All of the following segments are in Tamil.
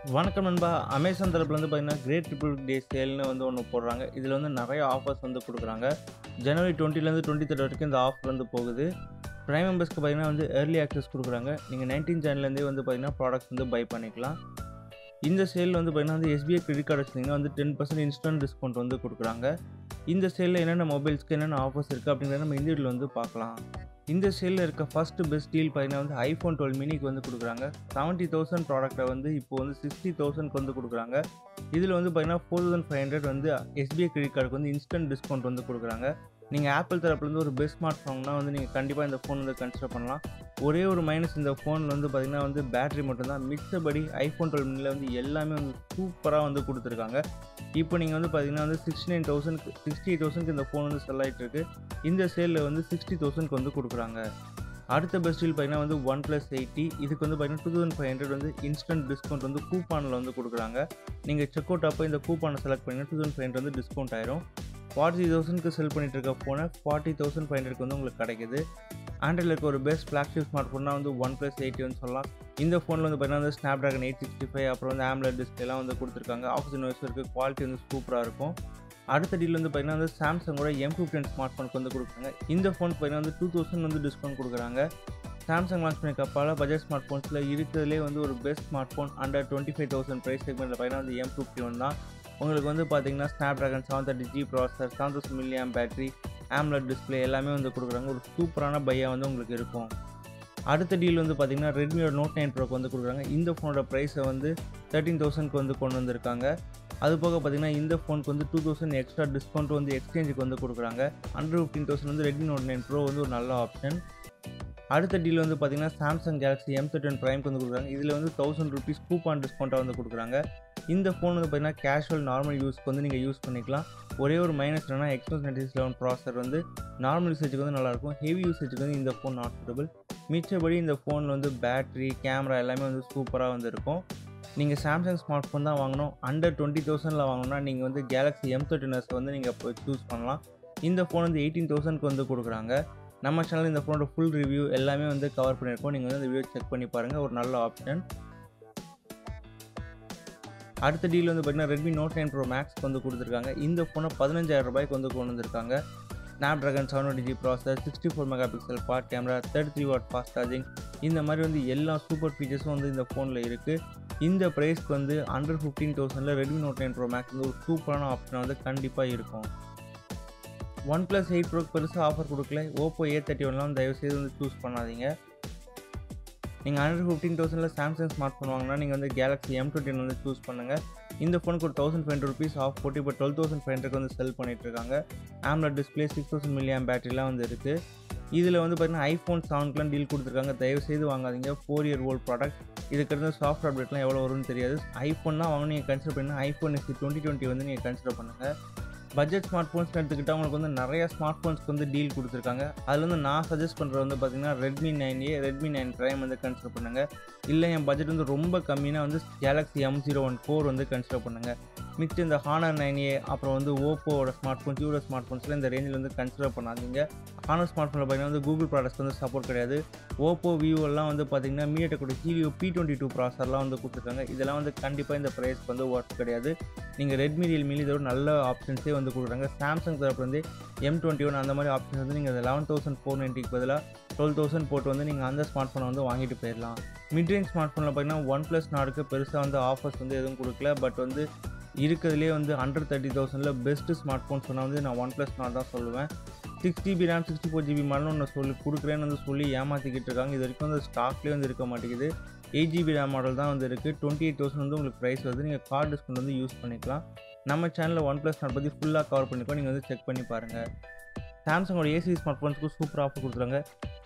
வணக்கம் நண்பா. அமேசான் தரப்புல பார்த்தீங்கன்னா, கிரேட் ரிபப்ளிக் டே சேல்னு ஒண்ணு போடுறாங்க. இதில நெறைய ஆஃபர்ஸ் குடுக்குறாங்க. ஜனவரி 20லேருந்து 23 வரைக்கும் இந்த ஆஃபர் போகுது. பிரைம் மெம்பர்ஸ்க்கு பார்த்தீங்கன்னா ஏர்லி ஆக்சஸ் குடுக்குறாங்க. நீங்க 19 ஜான்லேருந்தே பார்த்தீங்கன்னா ப்ராடக்ட்ஸ் பை பண்ணிக்கலாம். இந்த சேல்ல பார்த்தீங்கன்னா எஸ்பிஐ கிரெடிட் கார்டு வச்சிருந்தீங்கன்னா 10% இன்ஸ்டன்ட் டிஸ்கவுண்ட் குடுக்குறாங்க. இந்த சேல்ல என்னென்ன மொபைல்ஸ்க்கு என்னென்ன ஆஃபர்ஸ் இருக்கு அப்படிங்கிறத நம்ம இந்த வீடியோல பார்க்கலாம். இந்த சேல்ல இருக்க ஃபர்ஸ்ட் பெஸ்ட் டீல் பார்த்தீங்கன்னா iPhone 12 மினிக்கு குடுக்குறாங்க. 70,000 ப்ராடக்ட்ட இப்போ 60,000க்கு குடுக்குறாங்க. இதில பார்த்தீங்கன்னா 4,500 எஸ்பிஐ கிரெடிட் கார்டுக்கு இன்ஸ்டன்ட் டிஸ்கவுண்ட் குடுக்குறாங்க. நீங்க ஆப்பிள் தரப்புலேருந்து ஒரு பெஸ்ட் ஸ்மார்ட் ஃபோன்னா நீங்க கண்டிப்பா இந்த ஃபோன் கன்சிடர் பண்ணலாம். ஒரே ஒரு மைனஸ் இந்த ஃபோன்ல பார்த்தீங்கன்னா பேட்டரி மட்டும் தான். மிச்சபடி iPhone 12 மினில எல்லாமே சூப்பரா குடுத்துருக்காங்க. இப்போ நீங்க பார்த்தீங்கன்னா 69,000க்கு 68,000க்கு இந்த ஃபோன் செல் ஆயிட்டு இருக்கு. இந்த சேல்ல 60,000க்கு குடுக்குறாங்க. அடுத்த பெஸ்ட் டீல் பார்த்தீங்கன்னா OnePlus 8T இதுக்கு பார்த்தீங்கன்னா 2,500 இன்ஸ்டன்ட் டிஸ்கவுண்ட் கூப்பான்ல குடுக்குறாங்க. நீங்க செக் அவுட் அப்போ இந்த கூப்பானை செலக்ட் பண்ணீங்கன்னா 2,500 டிஸ்கவுண்ட் ஆயிரும். 40,000க்கு செல் பண்ணிட்டு இருக்க ஃபோனை 40,500க்கு உங்களுக்கு கிடைக்குது. ஆண்ட்ராய்டில் இருக்க ஒரு பெஸ்ட் ஃப்ளாக்ஷிப் ஸ்மார்ட் ஃபோன்னா OnePlus 8T சொல்லலாம். இந்த ஃபோனில் பார்த்தீங்கன்னா Snapdragon 865 அப்புறம் AMOLED டிஸ்பிளேலாம் கொடுத்துருக்காங்க. ஆக்சிஜன் வாய்ஸ் இருக்குது. குவாலிட்டி சூப்பராக இருக்கும். அடுத்த டீல் பார்த்தீங்கன்னா சாம்சங்கோட M15 ஸ்மார்ட் ஃபோனுக்கு கொடுக்குறாங்க. இந்த ஃபோன் பார்த்தீங்கன்னா 2,000 டிஸ்கவுண்ட் கொடுக்குறாங்க. சாம்சங் லான்ச் பண்ணிக்க அப்பால பட்ஜெட் ஸ்மார்ட் ஃபோன்ஸில் இருக்கிறதுலே ஒரு best smart phone under 25,000 price செக்மெண்ட்டில் பார்த்தீங்கன்னா M51 தான். உங்களுக்கு பார்த்தீங்கன்னா Snapdragon 730G processor, 7000 mAh battery, AMOLED display எல்லாமே கொடுக்குறாங்க. ஒரு சூப்பரான பையா உங்களுக்கு இருக்கும். அடுத்த டீல் பார்த்தீங்கன்னா ரெட்மியோட Note 9 ப்ரோக்கு கொடுக்குறாங்க. இந்த ஃபோனோட ப்ரைஸை 13,000க்கு கொண்டு வந்திருக்காங்க. அது போக பார்த்தீங்கன்னா இந்த ஃபோனுக்கு 2,000 எக்ஸ்ட்ரா டிஸ்கவுண்ட் எக்ஸ்சேஞ்சுக்கு கொடுக்குறாங்க. அண்டர் 15,000 ரெட்மி Note 9 ப்ரோ ஒரு நல்ல ஆப்ஷன். அடுத்த டீல் பார்த்தீங்கன்னா சாம்சங் கேலக்ஸி M31 ப்ரைம்க்கு கொடுக்குறாங்க. இதில் ₹1,000 கூப்பான் டிஸ்கவுண்ட்டாக கொடுக்குறாங்க. இந்த ஃபோன் பார்த்தீங்கன்னா கேஷுவல் நார்மல் யூஸ்க்கு நீங்கள் யூஸ் பண்ணிக்கலாம். ஒரே ஒரு மைனஸ் என்னன்னா Exynos 9611 ப்ராசஸர் நார்மல் யூசேஜுக்கு நல்லாயிருக்கும். ஹெவி யூசேஜுக்கு இந்த ஃபோன் நாட் சூட்டபிள். மிச்சபடி இந்த ஃபோனில் பேட்டரி, கேமரா எல்லாமே சூப்பராக இருக்கும். நீங்கள் சாம்சங் ஸ்மார்ட் ஃபோன் தான் வாங்கணும். அண்டர் 20,000ல் வாங்கணும்னா நீங்கள் கேலக்ஸி M31s நீங்கள் இப்போ சூஸ் பண்ணலாம். இந்த ஃபோன் 18,000க்கு கொடுக்குறாங்க. நம்ம சேனல் இந்த ஃபோனோட ஃபுல் ரிவ்யூ எல்லாமே கவர் பண்ணியிருக்கோம். நீங்கள் இந்த வீடியோ செக் பண்ணி பாருங்கள். ஒரு நல்ல ஆப்ஷன். அடுத்த டீல் பார்த்தீங்கன்னா ரெட்மி Note 9 Pro Maxக்கு கொடுத்துருக்காங்க. இந்த ஃபோனை 15,000 ரூபாய்க்கு கொண்டு வந்திருக்காங்க. Snapdragon 720G processor, 64 megapixel quad camera, 33 watt fast charging இந்த மாதிரி எல்லா சூப்பர் ஃபீச்சர்ஸும் இந்த ஃபோனில் இருக்குது. இந்த ப்ரைஸ்க்கு அண்டர் 15,000ல் ரெட்மி Note 9 Pro Max ஒரு சூப்பரான ஆப்ஷன் கண்டிப்பாக இருக்கும். OnePlus 8 ப்ரோக்கு பெருசாக ஆஃபர் கொடுக்கல. Oppo A31லாம் தயவுசெய்து சூஸ் பண்ணாதீங்க. நீங்கள் அண்டர் 15,000ல் சாம்சங் ஸ்மார்ட் ஃபோன் வாங்கினா நீங்கள் கேலக்ஸி M21 சூஸ் பண்ணுங்கள். இந்த ஃபோனுக்கு ஒரு ₹1,500 ஆஃப் போட்டு இப்போ 12,500க்கு செல் பண்ணிகிட்ருக்காங்க. AMOLED டிஸ்பிளே, 6000 mAh பேட்டரிலாம் இருக்குது. இதில் பார்த்தீங்கன்னா iPhone 7க்குலாம் டீல் கொடுத்துருக்காங்க. தயவுசெய்து வாங்காதீங்க. 4-year-old product. இதுக்கு சாஃப்ட்வேர் அப்டேட்லாம் எவ்வளோ வரும்னு தெரியாது. ஐஃபோன்லாம் வாங்க நீங்கள் கன்சிடர் பண்ணால் iPhone SE 2020 நீங்கள் கன்சிடர் பண்ணுங்கள். பட்ஜெட் ஸ்மார்ட் ஃபோன்ஸ் எடுத்துக்கிட்டால் உங்களுக்கு நிறைய ஸ்மார்ட் ஃபோன்ஸ்க்கு டீல் கொடுத்துருக்காங்க. அதில் நான் சஜஸ்ட் பண்ணுறது பார்த்தீங்கன்னா Redmi 9A, Redmi 9 prime consider பண்ணுங்கள். இல்லை என் பட்ஜெட் ரொம்ப கம்மினா கேலக்ஸி M01 Core கன்சிடர் பண்ணுங்கள். மிச்சம் இந்த Honor 9A அப்புறம் ஓப்போவோட ஸ்மார்ட் ஃபோன்ஸ், இவரோட ஸ்மார்ட் ஃபோன்ஸில் இந்த ரேஞ்சில் கன்சிடர் பண்ணாதீங்க. Honor ஸ்மார்ட் ஃபோனில் பார்த்தீங்கன்னா கூகுள் ப்ராடக்ட்ஸ் சப்போர்ட் கிடையாது. ஓப்போ, விவோலாம் பார்த்தீங்கன்னா MediaTekோட Helio P22 ப்ராசஸர்லாம் கொடுத்துருக்காங்க. இதெல்லாம் கண்டிப்பாக இந்த ப்ரைஸ்க்கு ஒர்த் கிடையாது. நீங்கள் ரெட்மி, ரியல்மியில் இதோட நல்ல ஆப்ஷன்ஸே கொடுக்குறாங்க. சாம்சங் தரப்புலேருந்து M21 அந்த மாதிரி ஆப்ஷன்ஸ் நீங்கள் 11,490க்கு பதிலாக 12,000 போட்டு நீங்கள் அந்த ஸ்மார்ட் ஃபோனை வாங்கிட்டு போயிடலாம். மிட் ரேஞ்ச் ஸ்மார்ட் ஃபோனில் பார்த்தீங்கன்னா OnePlus நாடுக்கு பெருசாக ஆஃபர்ஸ் எதுவும் கொடுக்கல. பட் இருக்கிறதுலே அண்டர் 30,000ல் பெஸ்ட்டு ஸ்மார்ட் ஃபோன் சொன்னால் நான் OnePlus நாட் தான் சொல்லுவேன். 6GB RAM 64GB மாடல் ஒன்று கொடுக்குறேன்னு சொல்லி ஏமாற்றிக்கிட்டு இருக்காங்க. இது வரைக்கும் ஸ்டாக்லேயே இருக்க மாட்டேங்குது. 8GB RAM மாடல் தான் இருக்குது. 28,000 உங்களுக்கு ப்ரைஸ் வருது. நீங்கள் கார்டு டிஸ்கவுண்ட் யூஸ் பண்ணிக்கலாம். நம்ம சேனலில் OnePlus நாட் பற்றி ஃபுல்லாக கவர் பண்ணிக்கோ. நீங்கள் செக் பண்ணி பாருங்கள். சாம்சங்கோட A சீரிஸ் ஸ்மார்ட் ஃபோன்ஸ்க்கு சூப்பர் ஆஃபர் கொடுக்குறாங்க.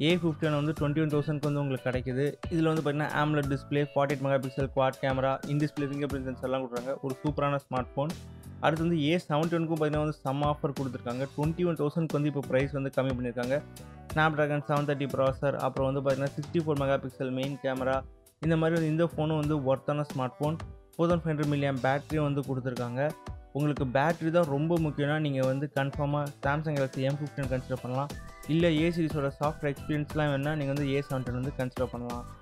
A51 21,000க்கு உங்களுக்கு கிடைக்குது. இதில் பார்த்தீங்கன்னா AMOLED display, 48 megapixel quad camera, in display finger print சென்சர்லாம் கொடுக்குறாங்க. ஒரு சூப்பரான ஸ்மார்ட் ஃபோன். அடுத்து A71க்கும் பார்த்தீங்கன்னா செம்ம ஆஃபர் கொடுத்துருக்காங்க. 21,000க்கு இப்போ ப்ரைஸ் கம்மி பண்ணியிருக்காங்க. Snapdragon 730 ப்ராசஸர், அப்புறம் பார்த்தீங்கன்னா 64 மெகாபிக்சல் மெயின் கேமரா இந்த மாதிரி இந்த ஃபோனும் ஒர்த்தான ஸ்மார்ட் ஃபோன். 4,500 mAh பேட்டரியும் கொடுத்துருக்காங்க. உங்களுக்கு பேட்டரி தான் ரொம்ப முக்கியம்னா நீங்கள் கன்ஃபார்மாக சாம்சங் கேலக்ஸி M15 கன்சிடர் பண்ணலாம். இல்லை A சீரிஸோட சாஃப்ட்வேர் எக்ஸ்பீரியன்ஸ்லாம் வேணால் நீங்கள் A71 கன்சிடர் பண்ணலாம்.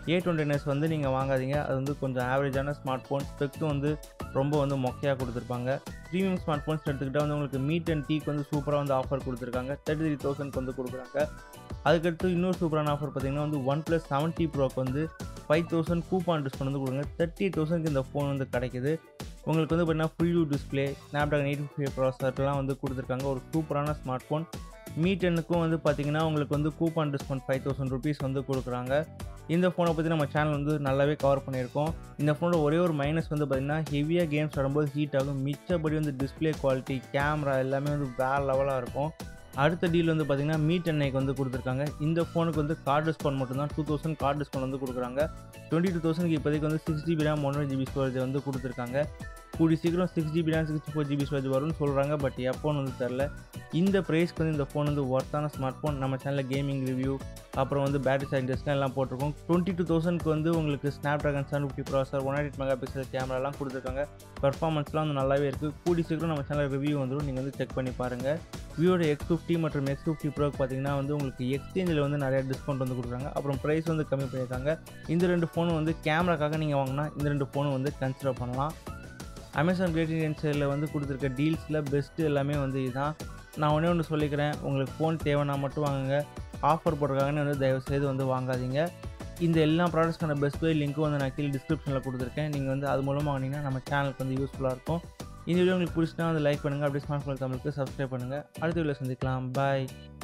A29s வந்து நீங்கள் வாங்காதீங்க. அது வந்து கொஞ்சம் ஆவரேஜான ஸ்மார்ட் ஃபோன். ஸ்பெக்கும் வந்து ரொம்ப வந்து மொக்கையாக கொடுத்துருப்பாங்க. ப்ரீமியம் ஸ்மார்ட் ஃபோன்ஸ் எடுத்துக்கிட்டால் வந்து உங்களுக்கு மீட் அண்ட் டீக்கு வந்து சூப்பராக வந்து ஆஃபர் கொடுத்துருக்காங்க. 33,000க்கு வந்து கொடுக்குறாங்க. அதுக்கடுத்து இன்னொரு சூப்பரான ஆஃபர் பார்த்தீங்கன்னா வந்து OnePlus 7T Proக்கு வந்து 5,000 கூப்பான் டிஸ்கவுண்ட் வந்து கொடுங்க. 38,000க்கு இந்த ஃபோன் வந்து கிடைக்குது. உங்களுக்கு வந்து பார்த்தீங்கன்னா ஃபுல் வியூ டிஸ்பிளே, Snapdragon 855 ப்ராசஸர்லாம் வந்து கொடுத்துருக்காங்க. ஒரு சூப்பரான ஸ்மார்ட் ஃபோன். Mi 10க்கும் வந்து பார்த்தீங்கன்னா உங்களுக்கு வந்து கூப்பான் டிஸ்கவுண்ட் 5,000 rupees வந்து கொடுக்குறாங்க. இந்த ஃபோனை பற்றி நம்ம சேனல் வந்து நல்லாவே கவர் பண்ணியிருக்கோம். இந்த ஃபோனோட ஒரே ஒரு மைனஸ் வந்து பார்த்தீங்கன்னா ஹெவியாக கேம்ஸ் ஆடும்போது ஹீட் ஆகும். மிச்சபடி வந்து டிஸ்பிளே குவாலிட்டி, கேமரா எல்லாமே வந்து வேறு லெவலாக இருக்கும். அடுத்த டீல் வந்து பார்த்தீங்கன்னா Mi 10iக்கு வந்து கொடுத்துருக்காங்க. இந்த ஃபோனுக்கு வந்து கார்டு டிஸ்கவுண்ட் மட்டும்தான் 2,000 கார்டு டிஸ்கவுண்ட் வந்து கொடுக்குறாங்க. 22,000க்கு இப்போதைக்கு வந்து 6GB RAM 1GB ஸ்டோரேஜ் வந்து கொடுத்துருக்காங்க. கூடி சீக்கிரம் 6GB RAM 64GB ஸ்டோரேஜ் வரும்னு சொல்கிறாங்க. பட் எப்போன்னு வந்து தெரில. இந்த ப்ரைஸ்க்கு வந்து இந்த ஃபோன் வந்து ஒர்த்தான ஸ்மார்ட் ஃபோன். நம்ம சேனலில் கேமிங் ரிவ்யூ, அப்புறம் வந்து பேட்டரி சைட் டெஸ்ட்லாம் எல்லாம் போட்டிருக்கோம். 22,000க்கு வந்து உங்களுக்கு Snapdragon 750 ப்ராசஸர், 108 மெகாபிக்சல் கேமராலாம் கொடுத்துருக்காங்க. பெர்ஃபார்மன்ஸ்லாம் வந்து நல்லாவே இருக்குது. கூடி சீக்கிரம் நம்ம சேனல் ரிவ்யூ வந்துடும். நீங்கள் வந்து செக் பண்ணி பாருங்கள். விவோட X50 மற்றும் X50 ப்ரோக்கு பார்த்தீங்கன்னா வந்து உங்களுக்கு எக்ஸ்சேஞ்சில் வந்து நிறைய டிஸ்கவுண்ட் வந்து கொடுக்குறாங்க. அப்புறம் ப்ரைஸ் வந்து கம்மி பண்ணியிருக்காங்க. இந்த 2 ஃபோனும் வந்து கேமராக்காக நீங்கள் வாங்கினா இந்த 2 ஃபோனும் வந்து கன்சிடர் பண்ணலாம். அமேசான் கிரேட் இண்டியன் சேலில் வந்து கொடுத்துருக்க டீல்ஸில் பெஸ்ட்டு எல்லாமே வந்து இதுதான். நான் ஒன்று சொல்லிக்கிறேன், உங்களுக்கு ஃபோன் தேவைன்னா மட்டும் வாங்குங்க. ஆஃபர் போட்டிருக்காங்கன்னு வந்து தயவுசெய்து வந்து வாங்காதீங்க. இந்த எல்லா ப்ராடக்ட்ஸ்க்கான பெஸ்ட் பை லிங்க்கும் வந்து நான் கீழே டிஸ்கிரிப்ஷனில் கொடுத்துருக்கேன். நீங்கள் வந்து அது மூலமாக வாங்கினீங்கன்னா நம்ம சேனலுக்கு வந்து யூஸ்ஃபுல்லாக இருக்கும். இந்த வீடியோ உங்களுக்கு பிடிச்சினா வந்து லைக் பண்ணுங்கள். அப்படியே ஸ்மார்ட் ஃபோன் தமிழுக்கு சப்ஸ்கிரைப் பண்ணுங்கள். அடுத்த வீடியோவில் சந்திக்கலாம். பாய்.